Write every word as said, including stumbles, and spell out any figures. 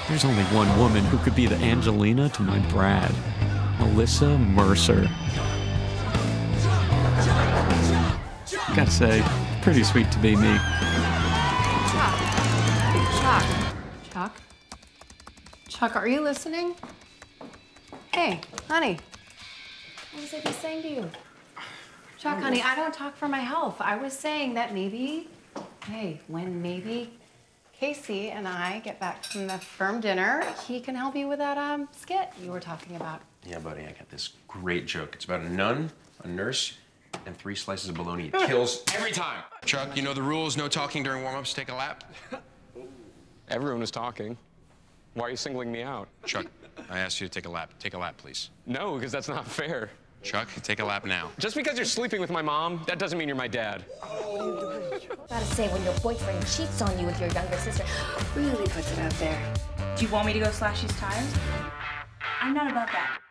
There's only one woman who could be the Angelina to my Brad. Melissa Mercer. Gotta say, pretty sweet to be me. Chuck. Chuck. Chuck? Chuck, are you listening? Hey, honey. What was I just saying to you? Chuck, honey, I don't talk for my health. I was saying that maybe, hey, when maybe Casey and I get back from the firm dinner, he can help you with that um, skit you were talking about. Yeah, buddy, I got this great joke. It's about a nun, a nurse, and three slices of bologna. It kills every time. Chuck, you know the rules. No talking during warm-ups. Take a lap. Everyone is talking. Why are you singling me out? Chuck, I asked you to take a lap. Take a lap, please. No, because that's not fair. Chuck, take a lap now. Just because you're sleeping with my mom, that doesn't mean you're my dad. Gotta say, when your boyfriend cheats on you with your younger sister, Really puts it out there. Do you want me to go slash these tires? I'm not about that.